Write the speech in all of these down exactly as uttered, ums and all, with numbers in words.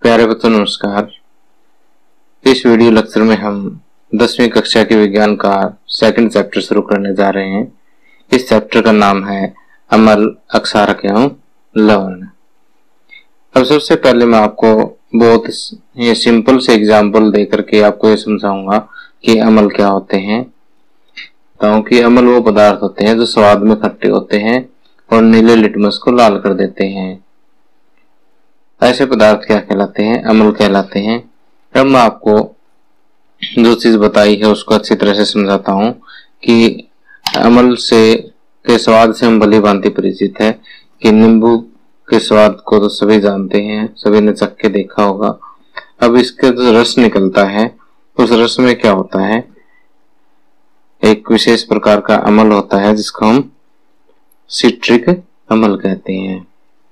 प्यारे बच्चों नमस्कार। इस वीडियो लेक्चर में हम दसवीं कक्षा के विज्ञान का सेकंड चैप्टर शुरू करने जा रहे हैं। इस चैप्टर का नाम है अम्ल, अक्षारक एवं लवण। अब सबसे पहले मैं आपको बहुत ये सिंपल से एग्जाम्पल दे करके आपको ये समझाऊंगा कि अम्ल क्या होते हैं। बताऊं कि अम्ल वो पदार्थ होते हैं जो स्वाद में खट्टे होते हैं और नीले लिटमस को लाल कर देते हैं। ऐसे पदार्थ क्या कहलाते हैं? अम्ल कहलाते हैं। अब मैं आपको जो चीज बताई है उसको अच्छी तरह से समझाता हूं कि अम्ल से के स्वाद से हम भली भांति परिचित है कि नींबू के स्वाद को तो सभी जानते हैं, सभी ने चख के देखा होगा। अब इसका जो रस निकलता है उस रस में क्या होता है, एक विशेष प्रकार का अम्ल होता है जिसको हम सिट्रिक अम्ल कहते हैं।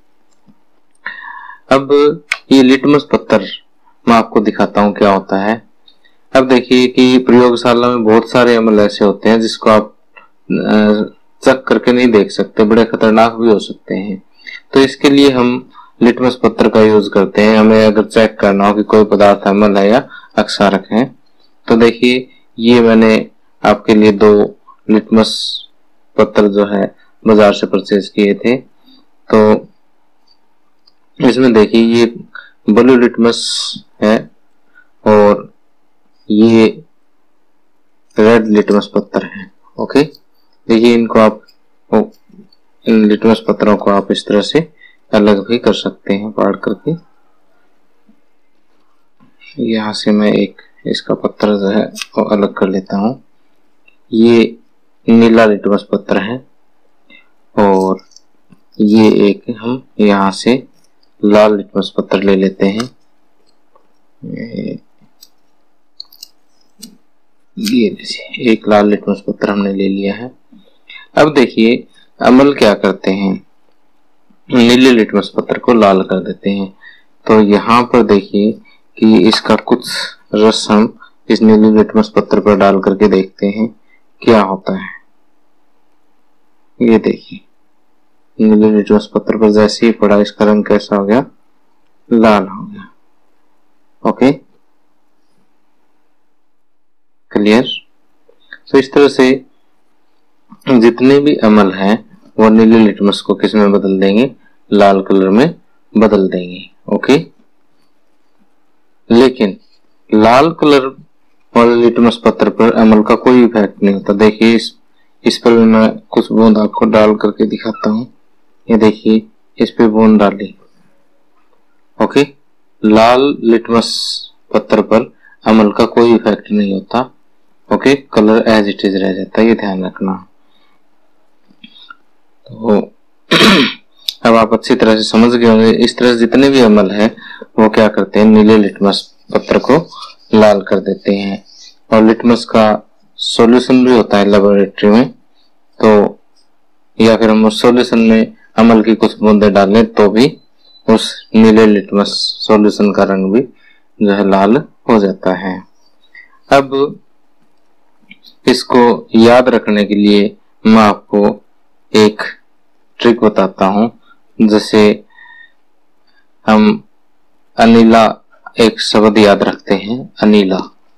अब ये लिटमस पत्थर मैं आपको दिखाता हूँ क्या होता है। अब देखिए कि प्रयोगशाला में बहुत सारे अम्ल ऐसे होते हैं जिसको आप चेक करके नहीं देख सकते, बड़े खतरनाक भी हो सकते हैं। तो इसके लिए हम लिटमस पत्थर का यूज करते हैं। हमें अगर चेक करना हो कि कोई पदार्थ अम्ल है या अक्षारक है, तो देखिए ये मैंने आपके लिए दो लिटमस पत्थर जो है बाजार से परचेज किए थे। तो इसमें देखिए ये ब्लू लिटमस है और ये रेड लिटमस पत्थर है। ओके, देखिए इनको आप इन लिटमस पत्थरों को आप इस तरह से अलग भी कर सकते हैं पाड़ करके। यहाँ से मैं एक इसका पत्थर जो है वो अलग कर लेता हूँ। ये नीला लिटमस पत्थर है और ये एक हम यहाँ से लाल लिटमस पत्थर ले लेते हैं। ये एक लाल लिटमस पत्थर हमने ले लिया है। अब देखिए अम्ल क्या करते हैं, नीले लिटमस पत्थर को लाल कर देते हैं। तो यहाँ पर देखिए कि इसका कुछ रस हम इस नीले लिटमस पत्थर पर डाल करके देखते हैं क्या होता है। ये देखिए नीले लिटमस पत्थर पर जैसे ही पड़ा इसका रंग कैसा हो गया, लाल हो गया। Okay, clear. तो इस तरह से जितने भी अम्ल हैं वो नीले लिटमस को किस में बदल देंगे, लाल कलर में बदल देंगे। ओके, लेकिन लाल कलर वाले लिटमस पत्थर पर अम्ल का कोई इफेक्ट नहीं होता। देखिए इस इस पर भी मैं कुछ बूंद आपको डाल करके दिखाता हूँ। ये देखिए इस पे बूंद डाली। ओके, लाल लिटमस पत्थर पर अम्ल का कोई इफेक्ट नहीं होता। Okay, colour as it is रह जाता है, ये ध्यान रखना। तो अब आप अच्छी तरह से समझ गए होंगे। इस तरह से जितने भी अम्ल है वो क्या करते हैं, नीले लिटमस पत्थर को लाल कर देते हैं। और लिटमस का सॉल्यूशन भी होता है लेबोरेटरी में, तो या फिर हम उस सॉल्यूशन में अम्ल की कुछ बूंदे डालें तो भी उस नीले लिटमस सॉल्यूशन का रंग भी जो है लाल हो जाता है। अब इसको याद रखने के लिए मैं आपको एक ट्रिक बताता हूं। जैसे हम अनीला एक शब्द याद रखते हैं, अनीला,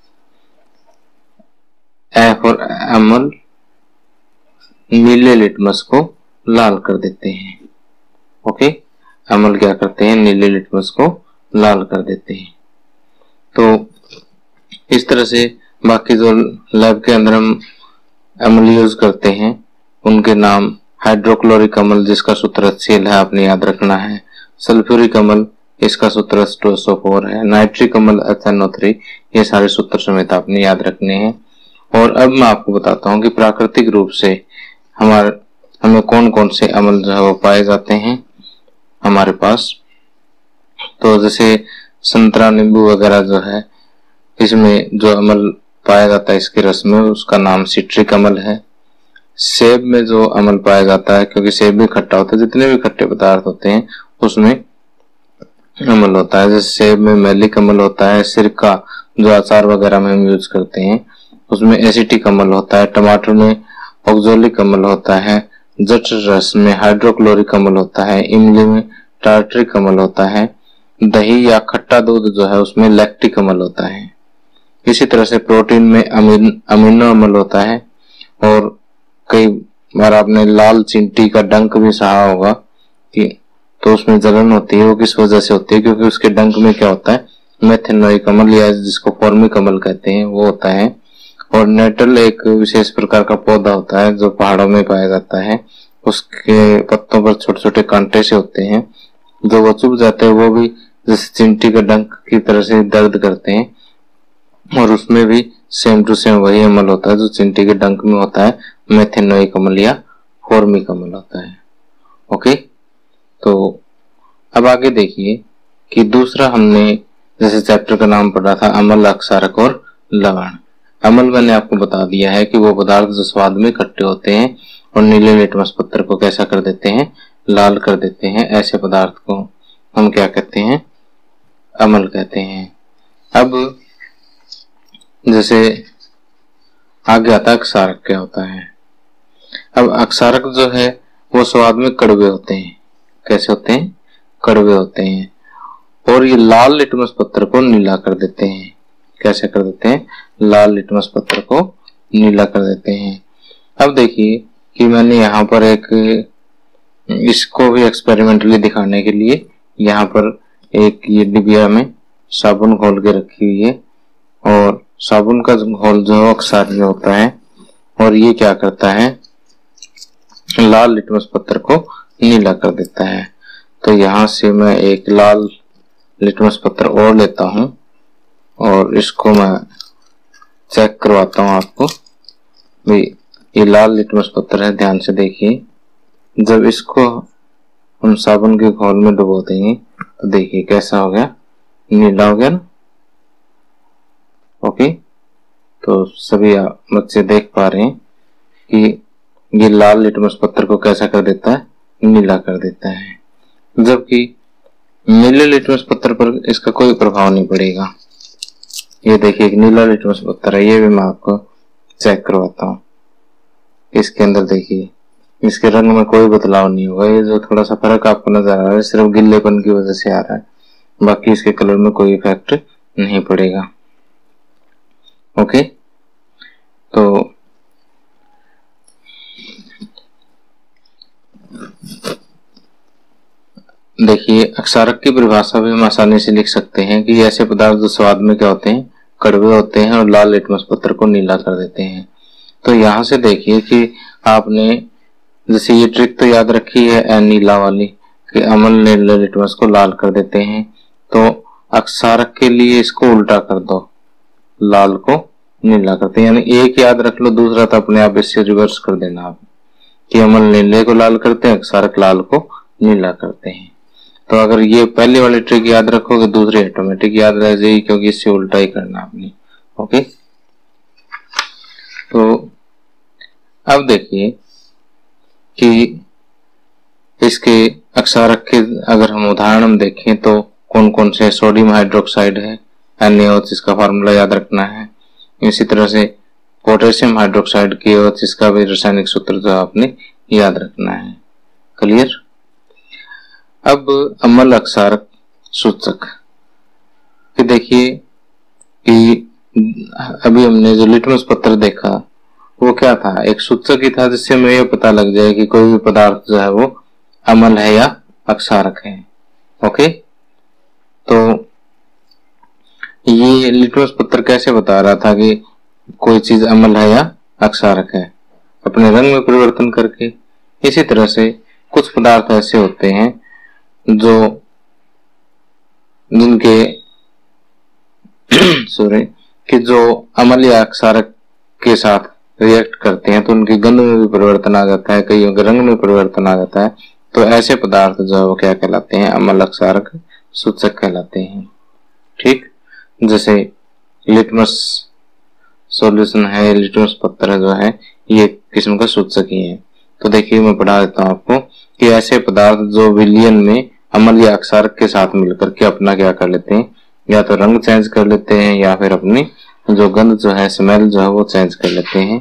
ए फॉर अम्ल, नीले लिटमस को लाल कर देते हैं। ओके, अम्ल क्या करते हैं, नीले लिटमस को लाल कर देते हैं। तो इस तरह से बाकी जो लैब के अंदर हम अम्ल यूज करते हैं उनके नाम हाइड्रोक्लोरिक अम्ल जिसका सूत्र एच सी एल है, आपने याद रखना है। सल्फ्यूरिक अम्ल इसका सूत्र H two S O four है। नाइट्रिक अम्ल एच एन ओ थ्री, ये सारे सूत्र समेत आपने याद रखने हैं। और अब मैं आपको बताता हूँ कि प्राकृतिक रूप से हमारे हमें कौन कौन से अम्ल जो है वो पाए जाते हैं हमारे पास। तो जैसे संतरा, नींबू वगैरह जो है, इसमें जो अम्ल पाया जाता है इसके रस में उसका नाम सिट्रिक अम्ल है। सेब में जो अम्ल पाया जाता है, क्योंकि सेब भी खट्टा होता है, जितने भी खट्टे पदार्थ होते हैं उसमें अम्ल होता है। जैसे सेब में मैलिक अम्ल होता है। सिरका जो अचार वगैरह में हम यूज करते हैं उसमें एसिटिक अम्ल होता है। टमाटर में ऑक्सोलिक अम्ल होता है। जठ रस में हाइड्रोक्लोरिक अम्ल होता है। इमली में टार्टरिक अम्ल होता है। दही या खट्टा दूध जो है उसमें लैक्टिक अम्ल होता है। इसी तरह से प्रोटीन में अमीन अमीनो अम्ल होता है। और कई बार आपने लाल चींटी का डंक भी सहा होगा कि तो उसमें जलन होती है। वो किस वजह से होती है? क्योंकि उसके डंक में क्या होता है, मेथेनोइक अम्ल या जिसको फॉर्मिक अम्ल कहते हैं वो होता है। और नेटल एक विशेष प्रकार का पौधा होता है जो पहाड़ों में पाया जाता है। उसके पत्तों पर छोटे छोटे कांटे से होते हैं, जो वो चुभ जाते हैं वो भी जैसे चींटी का डंक की तरह से दर्द करते हैं। और उसमें भी सेम टू सेम वही अम्ल होता है जो चींटी के डंक में होता है, मेथेनोइक अम्ल या फॉर्मिक अम्ल होता है। ओके, तो अब आगे देखिए कि दूसरा हमने जैसे चैप्टर का नाम पढ़ा था अम्ल, अक्षारक और लवण। अम्ल मैंने आपको बता दिया है कि वो पदार्थ जो स्वाद में खट्टे होते हैं और नीले लिटमस पत्थर को कैसा कर देते हैं, लाल कर देते हैं। ऐसे पदार्थ को हम क्या कहते हैं, अम्ल कहते हैं। अब जैसे आगे आता है अक्षारक क्या होता है। अब अक्षारक जो है वो स्वाद में कड़वे होते हैं। कैसे होते हैं? कड़वे होते हैं। और ये लाल लिटमस पत्थर को नीला कर देते हैं। कैसे कर देते हैं? लाल लिटमस पत्थर को नीला कर देते हैं। अब देखिए कि मैंने यहाँ पर एक इसको भी एक्सपेरिमेंटली दिखाने के लिए यहाँ पर एक ये डिबिया में साबुन घोल के रखी हुई है। और साबुन का घोल जो है अक्षारीय होता है और ये क्या करता है, लाल लिटमस पत्थर को नीला कर देता है। तो यहाँ से मैं एक लाल लिटमस पत्थर और लेता हूँ और इसको मैं चेक करवाता हूँ आपको। भाई ये लाल लिटमस पत्थर है, ध्यान से देखिए। जब इसको हम साबुन के घोल में डुबो देंगे तो देखिए कैसा हो गया, नीला हो गया ना। ओके, तो सभी बच्चे देख पा रहे हैं कि ये लाल लिटमस पत्थर को कैसा कर देता है, नीला कर देता है। जबकि नीले लिटमस पत्थर पर इसका कोई प्रभाव नहीं पड़ेगा। ये देखिए नीला लिटमस पत्थर है, ये भी मैं आपको चेक करवाता हूँ। इसके अंदर देखिए इसके रंग में कोई बदलाव नहीं होगा। ये जो थोड़ा सा फर्क आपको नजर आ रहा है सिर्फ गिल्लेपन की वजह से आ रहा है, बाकी इसके कलर में कोई इफेक्ट नहीं पड़ेगा। ओके, तो देखिए अक्षारक की परिभाषा भी हम आसानी से लिख सकते हैं कि ऐसे पदार्थ जो स्वाद में क्या होते हैं, कड़वे होते हैं और लाल लिटमस पत्थर को नीला कर देते हैं। तो यहाँ से देखिए कि आपने जैसे ये ट्रिक तो याद रखी है ए नीला वाली कि अम्ल नीले लिटमस को लाल कर देते हैं। तो अक्षारक के लिए इसको उल्टा कर दो, लाल को नीला करते हैं। यानी एक याद रख लो, दूसरा तो अपने आप इससे रिवर्स कर देना आप कि अम्ल नीले को लाल करते हैं, अक्षारक लाल को नीला करते हैं। तो अगर ये पहले वाली ट्रिक याद रखोगे दूसरी ऑटोमेटिक याद रह जाएगी, क्योंकि इससे उल्टा ही करना आपने। ओके, तो अब देखिए कि इसके अक्षारक के अगर हम उदाहरण देखें तो कौन कौन से, सोडियम हाइड्रोक्साइड है एन ए ओ, जिसका फार्मूला याद रखना है। इसी तरह से पोटेशियम हाइड्रोक्साइड की ओ, जिसका भी रासायनिक सूत्र जो आपने याद रखना है। क्लियर? अब अम्ल अक्षारक सूचक देखिए कि अभी हमने जो लिटमस पत्थर देखा वो क्या था, एक सूचक ही था जिससे हमें ये पता लग जाए कि कोई भी पदार्थ जो है वो अम्ल है या अक्षारक है। ओके, तो ये लिटमस पत्थर कैसे बता रहा था कि कोई चीज अम्ल है या अक्षारक है, अपने रंग में परिवर्तन करके। इसी तरह से कुछ पदार्थ ऐसे होते हैं जो जिनके सॉरी कि जो अम्ल या अक्षारक के साथ रिएक्ट करते हैं तो उनकी गंध में भी परिवर्तन आ जाता है, कईयों के रंग में परिवर्तन आ जाता है। तो ऐसे पदार्थ जो है वो क्या कहलाते हैं, अम्ल अक्षारक सूचक कहलाते हैं। ठीक, जैसे लिटमस सॉल्यूशन है, लिटमस पत्थर जो है ये किस्म का सूचक ही है। तो देखिए मैं पढ़ा देता हूँ आपको कि ऐसे पदार्थ जो विलयन में अम्ल या अक्षारक के साथ मिलकर के अपना क्या कर लेते हैं, या तो रंग चेंज कर लेते हैं या फिर अपनी जो गंध जो है, स्मेल जो है वो चेंज कर लेते हैं।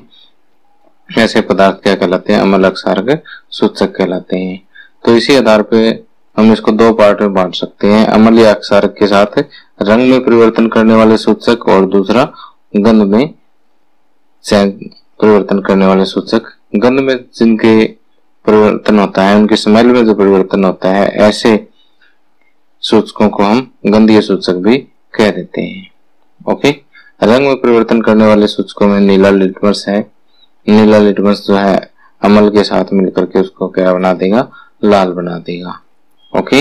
ऐसे पदार्थ क्या कहलाते हैं, अम्ल अक्षारक सूचक कहलाते हैं। तो इसी आधार पे हम इसको दो पार्ट में बांट सकते हैं, अम्ल या अक्षारक के साथ रंग में परिवर्तन करने वाले सूचक और दूसरा गंध में परिवर्तन करने वाले सूचक। गंध में जिनके परिवर्तन होता है, उनके स्मेल में जो परिवर्तन होता है, ऐसे सूचकों को हम गंधीय सूचक भी कह देते हैं। ओके, रंग में परिवर्तन करने वाले सूचकों में नीला लिटमस है। नीला लिटमस जो है अम्ल के साथ मिलकर के उसको क्या बना देगा, लाल बना देगा। ओके,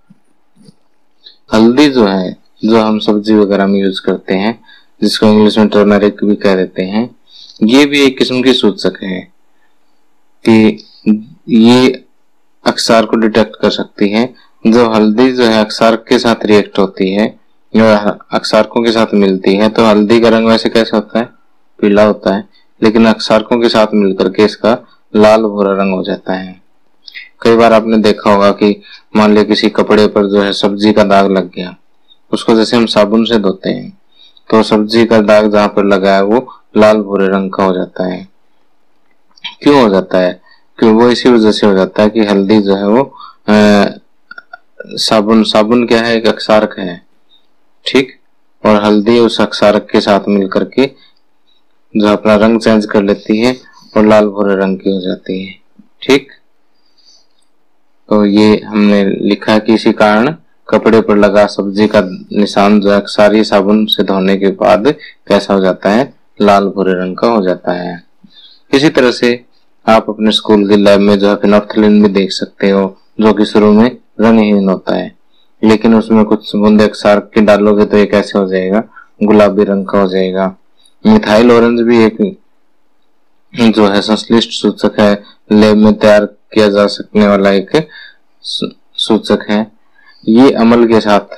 हल्दी जो है, जो हम सब्जी वगैरह में यूज करते हैं, जिसको इंग्लिश में टर्मरिक भी कह देते हैं, ये भी एक किस्म की सूचक है कि ये अक्षार को डिटेक्ट कर सकती है। जो हल्दी जो है अक्षारक के साथ रिएक्ट होती है, अक्षारकों के साथ मिलती है, तो हल्दी का रंग वैसे कैसे होता है, पीला होता है, लेकिन अक्षारकों के साथ मिलकर के इसका लाल भूरा रंग हो जाता है। कई बार आपने देखा होगा कि मान लिया किसी कपड़े पर जो है सब्जी का दाग लग गया, उसको जैसे हम साबुन से धोते हैं तो सब्जी का दाग जहां पर लगा है वो लाल भूरे रंग का हो जाता है। क्यों हो जाता है? क्यों? वो इसी वजह से हो जाता है कि हल्दी जो है वो आ, साबुन साबुन क्या है, एक अक्षारक है, ठीक, और हल्दी उस अक्षारक के साथ मिलकर के जो अपना रंग चेंज कर लेती है और लाल भूरे रंग की हो जाती है। ठीक, तो ये हमने लिखा कि इसी कारण कपड़े पर लगा सब्जी का निशान जो है सारी साबुन से धोने के बाद कैसा हो जाता है, लाल भूरे रंग का हो जाता है। इसी तरह से आप अपने स्कूल के लैब में जो है फिनोल्फ्थालीन भी देख सकते हो, जो कि शुरू में रंगहीन होता है, लेकिन उसमें कुछ बूंदे अक्षारक के डालोगे तो ये कैसे हो जाएगा, गुलाबी रंग का हो जाएगा। मिथाइल ऑरेंज भी एक जो है संश्लिष्ट सूचक है, लैब में तैयार किया जा सकने वाला एक सूचक है। ये अम्ल के साथ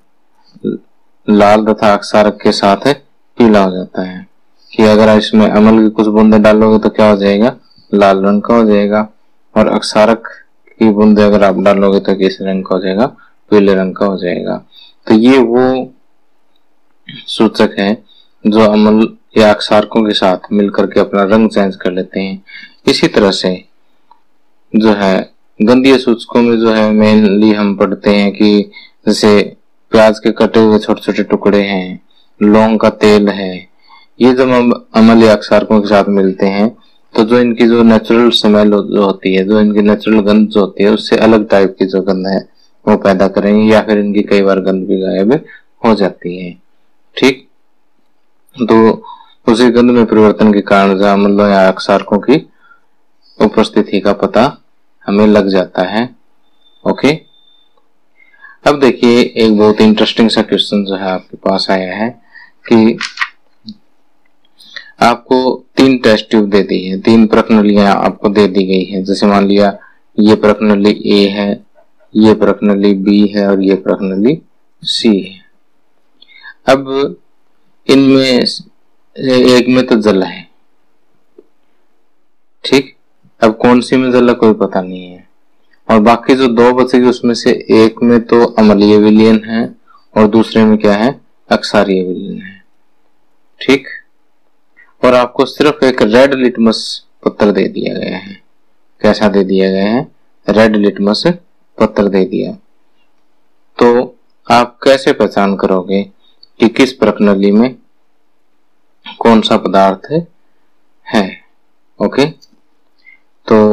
लाल तथा अक्षारक के साथ पीला हो जाता है, कि अगर इसमें अम्ल की कुछ बूंदे डालोगे तो क्या हो जाएगा, लाल रंग का हो जाएगा, और अक्षारक की बूंदे अगर आप डालोगे तो किस रंग का हो जाएगा, पीले रंग का हो जाएगा। तो ये वो सूचक है जो अम्ल या अक्षारकों के साथ मिलकर के अपना रंग चेंज कर लेते हैं। इसी तरह से जो है गंधीय सूचकों में जो है मेनली हम पढ़ते हैं कि जैसे प्याज के कटे हुए छोटे छोटे टुकड़े हैं, लौंग का तेल है, ये जब हम अम्ल या अक्षारकों के साथ मिलते हैं तो जो इनकी जो नेचुरल स्मेल जो होती है, जो इनकी नेचुरल गंध जो होती है, उससे अलग टाइप की जो गंध है वो पैदा करेंगे, या फिर इनकी कई बार गंध भी गायब हो जाती है। ठीक, तो उसी गंध में परिवर्तन के कारण जो अम्लों या अक्षारकों की उपस्थिति का पता हमें लग जाता है। ओके, अब देखिए एक बहुत इंटरेस्टिंग सा क्वेश्चन जो है आपके पास आया है कि आपको तीन टेस्ट ट्यूब दे दी है, तीन प्रश्नलियां आपको दे दी गई है। जैसे मान लिया ये प्रश्नली ए है, ये प्रश्नली बी है और ये प्रश्नली सी है। अब इनमें एक में तो जल है, ठीक, अब कौन सी में जल है कोई पता नहीं है, और बाकी जो दो बचेगी उसमें से एक में तो अम्लीय विलयन है और दूसरे में क्या है, अक्षारीय विलयन है। ठीक, और आपको सिर्फ एक रेड लिटमस पत्र दे दिया गया है। कैसा दे दिया गया है, रेड लिटमस पत्र दे दिया। तो आप कैसे पहचान करोगे कि किस प्रश्नली में कौन सा पदार्थ है? ओके, तो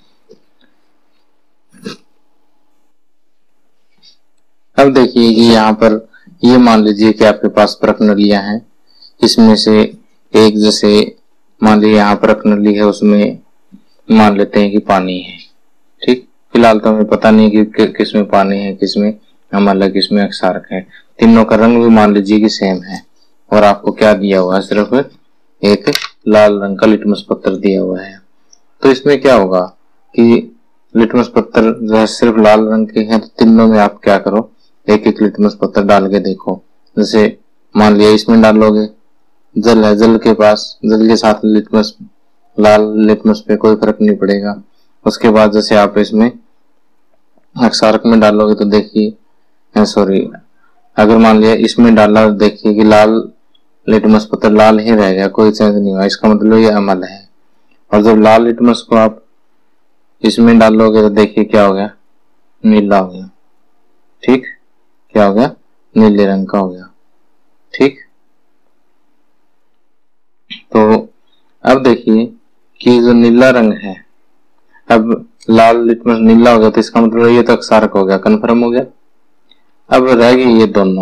अब देखिए कि यहाँ पर ये मान लीजिए कि आपके पास प्रश्नलियां हैं, इसमें से एक जैसे मान लीजिए यहाँ प्रश्नली है, उसमें मान लेते हैं कि पानी है। ठीक, फिलहाल तो हमें पता नहीं कि, कि किसमें पानी है, किसमें अम्ल है, किसमें अक्षारक है। तीनों का रंग भी मान लीजिए कि सेम है, और आपको क्या दिया हुआ है, सिर्फ एक लाल रंग का लिटमस पत्र दिया हुआ है। तो इसमें क्या होगा कि लिटमस पत्र जो है सिर्फ लाल रंग के हैं, तो तीनों में आप क्या करो, एक एक लिटमस पत्र डाल के देखो। जैसे मान लिया इसमें डालोगे, जल है, जल के पास जल के साथ लिटमस, लाल लिटमस पे कोई फर्क नहीं पड़ेगा। उसके बाद जैसे आप इसमें अक्षारक में डालोगे तो देखिए, सॉरी, अगर मान लिया इसमें डाला, देखिए कि लाल लिटमस पत्र लाल ही रह गया, कोई चेंज नहीं हुआ, इसका मतलब ये अम्ल है। और जब लाल लिटमस को आप इसमें डालोगे तो देखिए क्या हो गया, नीला हो गया। ठीक, क्या हो गया? नीले रंग का हो गया। ठीक, तो अब देखिए कि जो नीला रंग है, अब लाल लिटमस नीला हो गया तो इसका मतलब ये तो अक्षारक हो गया, कन्फर्म हो गया। अब रह गई ये दोनों।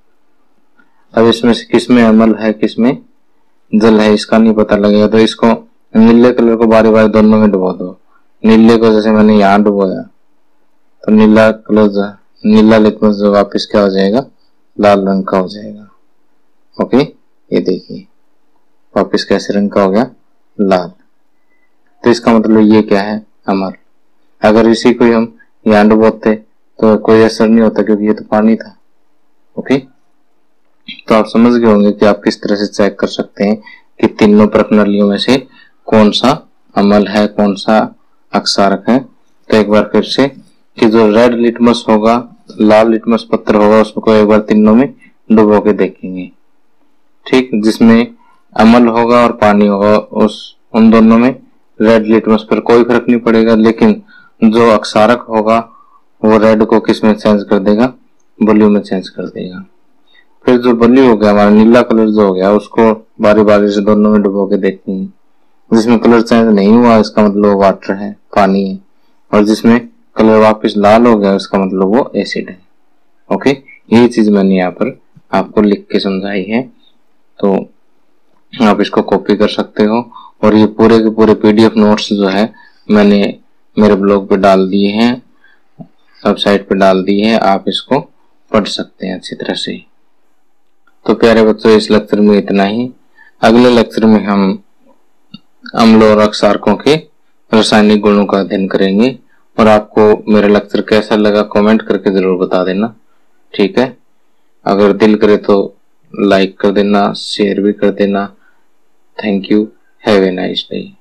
अब इसमें से किसमें अमल है किसमें जल है इसका नहीं पता लगेगा, तो इसको नीले कलर को बारी बारी दोनों में डुबो दो। नीले को जैसे मैंने यहाँ डुबोया तो नीला कलर नीला लिटमस जो वापिस क्या हो जाएगा? लाल रंग का हो जाएगा। ओके, ये देखिए वापिस कैसे रंग का हो गया? लाल। तो इसका मतलब ये क्या है? अमल। अगर इसी को हम यहाँ डुबोते तो कोई असर नहीं होता क्योंकि ये तो पानी था। ओके, तो आप समझ गए होंगे कि आप किस तरह से चेक कर सकते हैं कि तीनों प्रणालियों में से कौन सा अमल है कौन सा अक्षारक है। तो एक बार फिर से कि जो रेड लिटमस होगा, लाल लिटमस पत्र होगा, उसको एक बार तीनों में डुबो के देखेंगे। ठीक, जिसमें अमल होगा और पानी होगा, उस उन दोनों में रेड लिटमस पर कोई फर्क नहीं पड़ेगा, लेकिन जो अक्षारक होगा वो रेड को किस में चेंज कर देगा? ब्लू में चेंज कर देगा। फिर जो ब्लू हो गया हमारा नीला कलर जो हो गया, उसको बारी बारी से दोनों में डुबो के देखेंगे। जिसमें कलर चेंज नहीं हुआ इसका मतलब वाटर है, पानी है, और जिसमें कलर वापस लाल हो गया इसका मतलब वो एसिड है। ओके, यही चीज मैंने यहाँ पर आपको लिख के समझाई है, तो आप इसको कॉपी कर सकते हो। और ये पूरे के पूरे पीडीएफ नोट्स जो है मैंने मेरे ब्लॉग पे डाल दिए हैं, वेबसाइट पे डाल दिए हैं, आप इसको पढ़ सकते हैं अच्छी तरह से। तो प्यारे बच्चों, इस लेक्चर में इतना ही। अगले लेक्चर में हम अम्लों और अक्षारकों के रासायनिक गुणों का अध्ययन करेंगे। और आपको मेरा लेक्चर कैसा लगा कमेंट करके जरूर बता देना। ठीक है, अगर दिल करे तो लाइक कर देना, शेयर भी कर देना। Thank you, have a nice day.